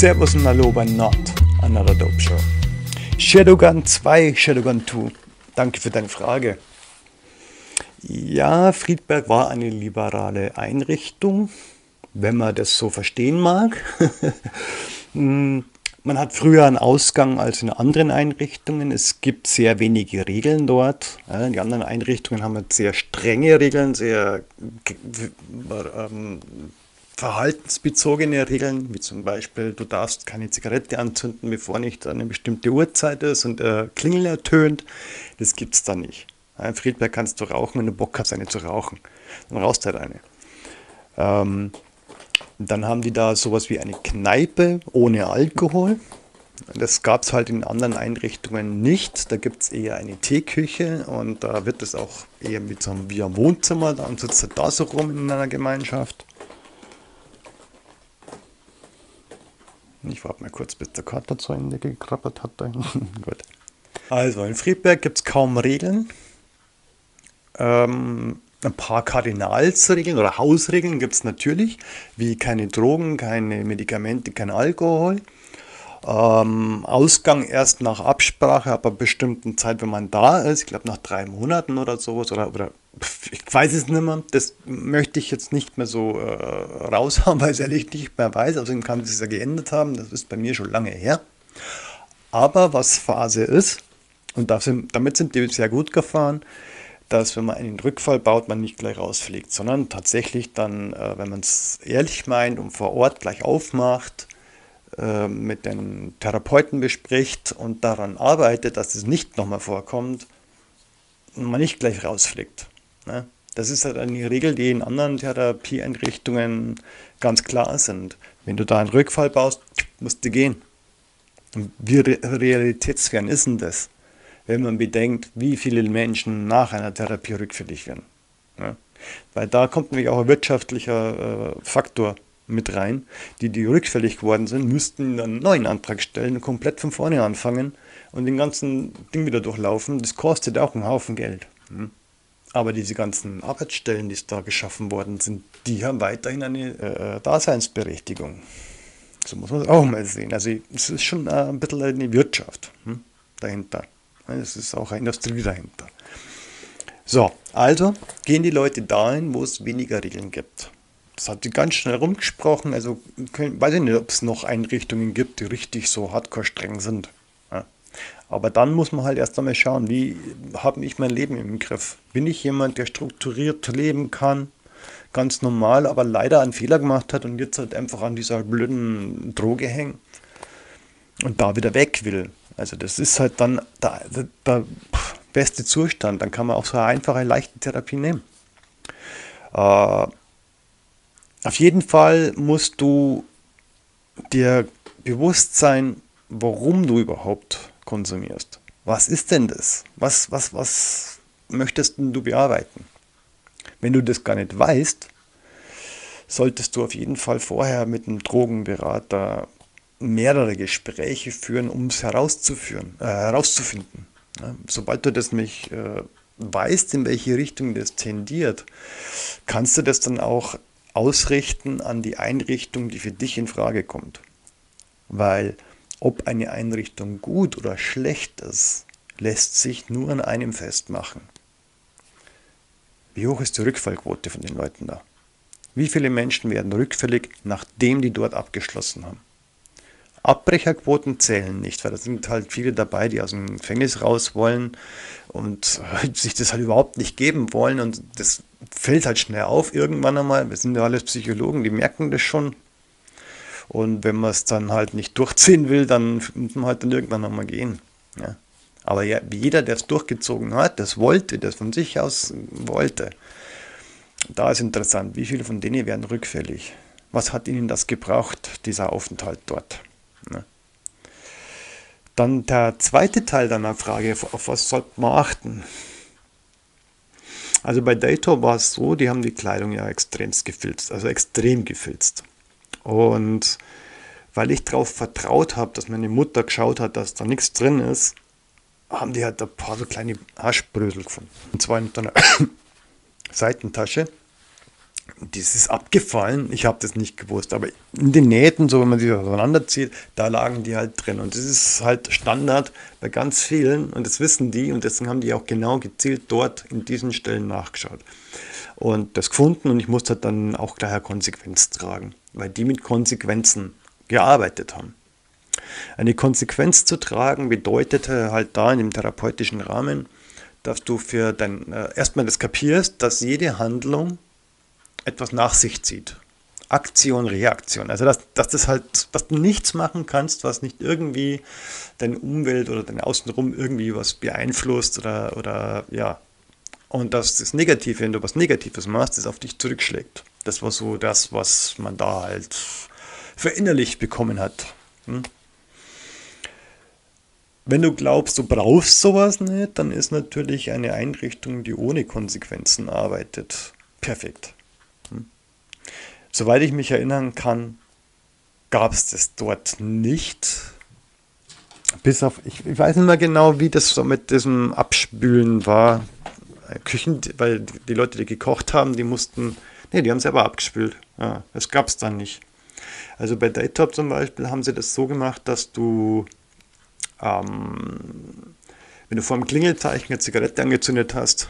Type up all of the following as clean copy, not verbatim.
Servus und Hallo bei Not Another Dope Show. Shadowgun 2, Shadowgun 2. Danke für deine Frage. Ja, Friedberg war eine liberale Einrichtung, wenn man das so verstehen mag. Man hat früher einen Ausgang als in anderen Einrichtungen. Es gibt sehr wenige Regeln dort. Ja, die anderen Einrichtungen haben sehr strenge Regeln, sehr verhaltensbezogene Regeln, wie zum Beispiel, du darfst keine Zigarette anzünden, bevor nicht eine bestimmte Uhrzeit ist und Klingel ertönt. Das gibt es da nicht. Ja, in Friedberg kannst du rauchen, wenn du Bock hast, eine zu rauchen. Dann rauchst du halt eine. Dann haben die da sowas wie eine Kneipe ohne Alkohol. Das gab es halt in anderen Einrichtungen nicht. Da gibt es eher eine Teeküche und da wird es auch eher mit so einem wie am Wohnzimmer. Dann sitzt du da so rum in einer Gemeinschaft. Ich warte mal kurz, bis der Kater zu Ende gekrabbert hat. Gut. Also in Friedberg gibt es kaum Regeln. Ein paar Kardinalsregeln oder Hausregeln gibt es natürlich, wie keine Drogen, keine Medikamente, kein Alkohol. Ausgang erst nach Absprache, ab einer bestimmten Zeit, wenn man da ist. Ich glaube nach 3 Monaten oder sowas. Oder ich weiß es nicht mehr. Das möchte ich jetzt nicht mehr so raushauen, weil ich es ehrlich nicht mehr weiß. Außerdem kann es sich ja geändert haben. Das ist bei mir schon lange her. Aber was Phase ist, und damit sind die sehr gut gefahren, dass wenn man einen Rückfall baut, man nicht gleich rausfliegt, sondern tatsächlich dann, wenn man es ehrlich meint und vor Ort gleich aufmacht, mit den Therapeuten bespricht und daran arbeitet, dass es nicht nochmal vorkommt und man nicht gleich rausfliegt. Ne? Das ist halt eine Regel, die in anderen Therapieeinrichtungen ganz klar sind. Wenn du da einen Rückfall baust, musst du gehen. Und wie realitätsfern ist denn das? Wenn man bedenkt, wie viele Menschen nach einer Therapie rückfällig werden. Ja? Weil da kommt nämlich auch ein wirtschaftlicher Faktor mit rein. Die rückfällig geworden sind, müssten dann einen neuen Antrag stellen, und komplett von vorne anfangen und den ganzen Ding wieder durchlaufen. Das kostet auch einen Haufen Geld. Aber diese ganzen Arbeitsstellen, die da geschaffen worden sind, die haben weiterhin eine Daseinsberechtigung. So muss man es auch mal sehen. Also es ist schon ein bisschen eine Wirtschaft dahinter. Es ist auch eine Industrie dahinter. So, also gehen die Leute dahin, wo es weniger Regeln gibt. Das hat sich ganz schnell rumgesprochen. Also weiß ich nicht, ob es noch Einrichtungen gibt, die richtig so hardcore streng sind. Ja. Aber dann muss man halt erst einmal schauen, wie habe ich mein Leben im Griff? Bin ich jemand, der strukturiert leben kann, ganz normal, aber leider einen Fehler gemacht hat und jetzt halt einfach an dieser blöden Droge hängt und da wieder weg will? Also das ist halt dann der beste Zustand. Dann kann man auch so eine einfache, leichte Therapie nehmen. Auf jeden Fall musst du dir bewusst sein, warum du überhaupt konsumierst. Was ist denn das? Was möchtest denn du bearbeiten? Wenn du das gar nicht weißt, solltest du auf jeden Fall vorher mit einem Drogenberater mehrere Gespräche führen, um es herauszufinden. Ja, sobald du das nämlich weißt, in welche Richtung das tendiert, kannst du das dann auch ausrichten an die Einrichtung, die für dich in Frage kommt. Weil ob eine Einrichtung gut oder schlecht ist, lässt sich nur an einem festmachen. Wie hoch ist die Rückfallquote von den Leuten da? Wie viele Menschen werden rückfällig, nachdem die dort abgeschlossen haben? Abbrecherquoten zählen nicht, weil da sind halt viele dabei, die aus dem Gefängnis raus wollen und sich das halt überhaupt nicht geben wollen und das fällt halt schnell auf irgendwann einmal. Wir sind ja alles Psychologen, die merken das schon und wenn man es dann halt nicht durchziehen will, dann muss man halt dann irgendwann einmal gehen. Ja. Aber ja, jeder, der es durchgezogen hat, das wollte, das von sich aus wollte, da ist interessant, wie viele von denen werden rückfällig? Was hat ihnen das gebraucht, dieser Aufenthalt dort? Ja. Dann der zweite Teil deiner Frage, auf was sollte man achten? Also bei Dator war es so, die haben die Kleidung ja extremst gefilzt, also extrem gefilzt. Und weil ich darauf vertraut habe, dass meine Mutter geschaut hat, dass da nichts drin ist, haben die halt ein paar so kleine Haschbrösel gefunden. Und zwar in einer Seitentasche. Das ist abgefallen, ich habe das nicht gewusst, aber in den Nähten, so wenn man sie auseinanderzieht, da lagen die halt drin. Und das ist halt Standard bei ganz vielen und das wissen die und deswegen haben die auch genau gezielt dort in diesen Stellen nachgeschaut und das gefunden und ich musste dann auch daher Konsequenz tragen, weil die mit Konsequenzen gearbeitet haben. Eine Konsequenz zu tragen bedeutete halt da in dem therapeutischen Rahmen, dass du für dein, erstmal das kapierst, dass jede Handlung etwas nach sich zieht. Aktion, Reaktion. Also dass das halt, dass du nichts machen kannst, was nicht irgendwie deine Umwelt oder dein Außenrum irgendwie was beeinflusst oder ja. Und dass das Negative, wenn du was Negatives machst, das auf dich zurückschlägt. Das war so das, was man da halt verinnerlicht bekommen hat. Hm? Wenn du glaubst, du brauchst sowas nicht, dann ist natürlich eine Einrichtung, die ohne Konsequenzen arbeitet, perfekt. Soweit ich mich erinnern kann, gab es das dort nicht. Bis auf, ich weiß nicht mehr genau, wie das so mit diesem Abspülen war. Küchen, weil die Leute, die gekocht haben, die mussten, nee, die haben selber abgespült. Ja, das gab es dann nicht. Also bei Daytop zum Beispiel haben sie das so gemacht, dass du, wenn du vor dem Klingelzeichen eine Zigarette angezündet hast,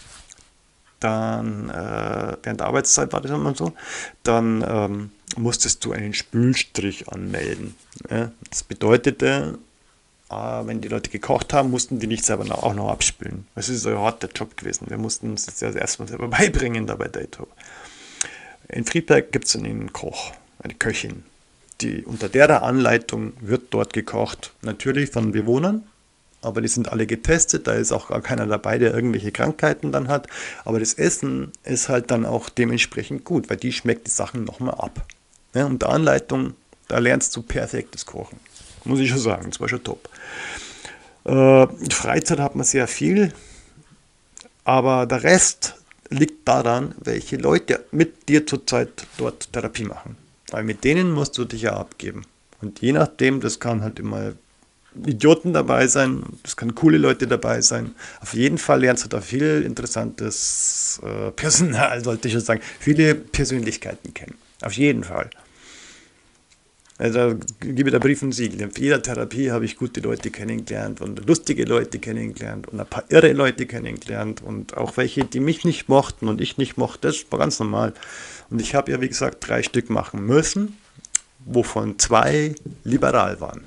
dann während der Arbeitszeit war das immer so, dann musstest du einen Spülstrich anmelden. Ja? Das bedeutete, wenn die Leute gekocht haben, mussten die nicht selber auch noch abspülen. Das ist ein harter Job gewesen. Wir mussten uns das ja erstmal selber beibringen da bei Daytop. In Friedberg gibt es einen Koch, eine Köchin. Die, unter der Anleitung wird dort gekocht. Natürlich von Bewohnern, aber die sind alle getestet, da ist auch gar keiner dabei, der irgendwelche Krankheiten dann hat. Aber das Essen ist halt dann auch dementsprechend gut, weil die schmeckt die Sachen nochmal ab. Ja, und der Anleitung, da lernst du perfektes Kochen. Muss ich schon sagen, das war schon top. Freizeit hat man sehr viel, aber der Rest liegt daran, welche Leute mit dir zurzeit dort Therapie machen. Weil mit denen musst du dich ja abgeben. Und je nachdem, das kann halt immer Idioten dabei sein, es kann coole Leute dabei sein. Auf jeden Fall lernst du da viel interessantes Personal, sollte ich schon sagen, viele Persönlichkeiten kennen. Auf jeden Fall. Also da gebe ich da Brief und Siegel. In jeder Therapie habe ich gute Leute kennengelernt und lustige Leute kennengelernt und ein paar irre Leute kennengelernt und auch welche, die mich nicht mochten und ich nicht mochte. Das war ganz normal. Und ich habe ja, wie gesagt, 3 Stück machen müssen, wovon 2 liberal waren.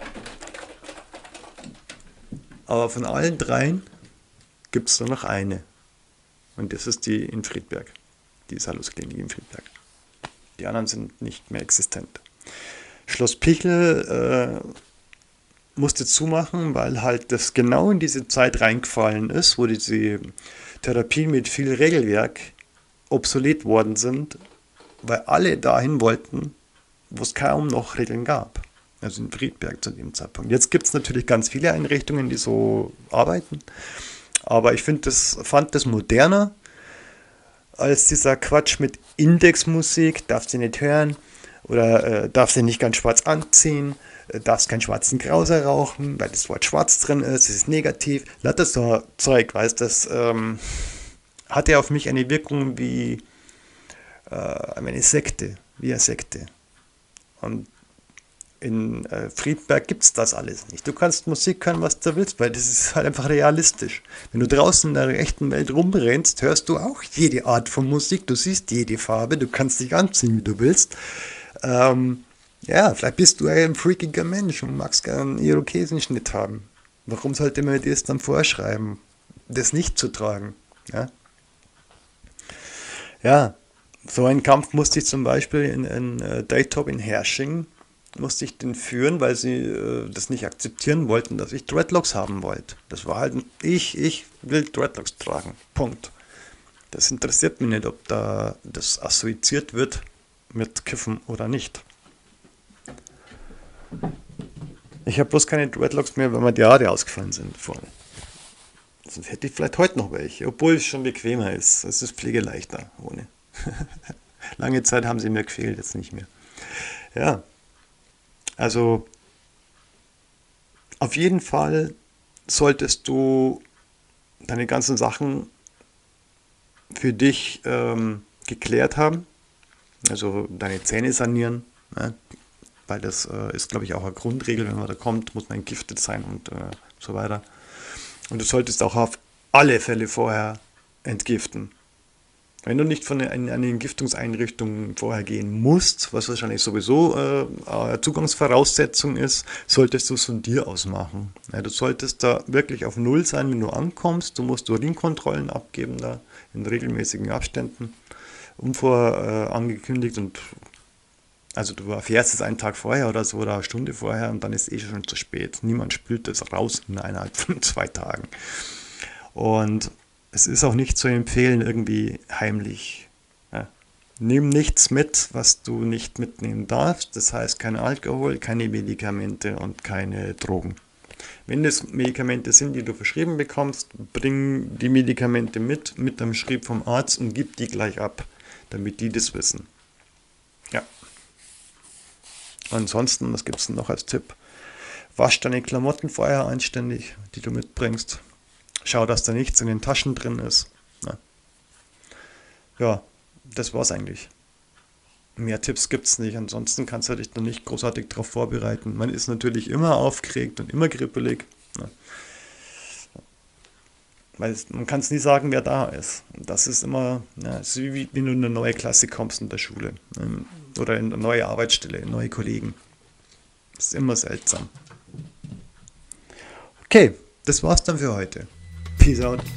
Aber von allen 3 gibt es nur noch eine. Und das ist die in Friedberg. Die Salusklinik in Friedberg. Die anderen sind nicht mehr existent. Schloss Pichel musste zumachen, weil halt das genau in diese Zeit reingefallen ist, wo diese Therapien mit viel Regelwerk obsolet worden sind, weil alle dahin wollten, wo es kaum noch Regeln gab. Also in Friedberg zu dem Zeitpunkt. Jetzt gibt es natürlich ganz viele Einrichtungen, die so arbeiten, aber ich fand das moderner als dieser Quatsch mit Indexmusik, darfst du nicht hören oder darfst du nicht ganz schwarz anziehen, darfst keinen schwarzen Krauser rauchen, weil das Wort schwarz drin ist, es ist negativ. Lauter so Zeug, weißt du, das hatte auf mich eine Wirkung wie eine Sekte, wie eine Sekte. Und in Friedberg gibt es das alles nicht. Du kannst Musik hören, was du willst, weil das ist halt einfach realistisch. Wenn du draußen in der echten Welt rumrennst, hörst du auch jede Art von Musik, du siehst jede Farbe, du kannst dich anziehen, wie du willst. Ja, vielleicht bist du ein freakiger Mensch und magst gerne einen Irokesenschnitt haben. Warum sollte man dir das dann vorschreiben, das nicht zu tragen? Ja, ja, so einen Kampf musste ich zum Beispiel in Daytop in Hersching musste ich den führen, weil sie das nicht akzeptieren wollten, dass ich Dreadlocks haben wollte. Das war halt, ich will Dreadlocks tragen. Punkt. Das interessiert mich nicht, ob da das assoziiert wird mit Kiffen oder nicht. Ich habe bloß keine Dreadlocks mehr, weil mir die Haare ausgefallen sind vorne. Sonst hätte ich vielleicht heute noch welche, obwohl es schon bequemer ist. Es ist pflegeleichter ohne. Lange Zeit haben sie mir gefehlt, jetzt nicht mehr. Ja, also auf jeden Fall solltest du deine ganzen Sachen für dich geklärt haben. Also deine Zähne sanieren, ne? Weil das ist, glaube ich, auch eine Grundregel, wenn man da kommt, muss man entgiftet sein und so weiter. Und du solltest auch auf alle Fälle vorher entgiften. Wenn du nicht von einer Entgiftungseinrichtung vorher gehen musst, was wahrscheinlich sowieso eine Zugangsvoraussetzung ist, solltest du es von dir aus machen. Ja, du solltest da wirklich auf Null sein, wenn du ankommst. Du musst Urinkontrollen abgeben, da in regelmäßigen Abständen, unvorangekündigt. Und also du erfährst es einen Tag vorher oder so oder eine Stunde vorher und dann ist es eh schon zu spät. Niemand spült das raus innerhalb von 2 Tagen. Und es ist auch nicht zu empfehlen, irgendwie heimlich. Ja. Nimm nichts mit, was du nicht mitnehmen darfst. Das heißt kein Alkohol, keine Medikamente und keine Drogen. Wenn es Medikamente sind, die du verschrieben bekommst, bring die Medikamente mit einem Schrieb vom Arzt und gib die gleich ab, damit die das wissen. Ja. Ansonsten, was gibt es noch als Tipp? Wasch deine Klamotten vorher anständig, die du mitbringst. Schau, dass da nichts in den Taschen drin ist. Na. Ja, das war's eigentlich. Mehr Tipps gibt's nicht. Ansonsten kannst du dich noch nicht großartig darauf vorbereiten. Man ist natürlich immer aufgeregt und immer kribbelig. Na. Weil man kann es nie sagen, wer da ist. Und das ist immer, ja, es ist wie wenn du in eine neue Klasse kommst in der Schule. Oder in eine neue Arbeitsstelle, neue Kollegen. Das ist immer seltsam. Okay, das war's dann für heute. Peace out.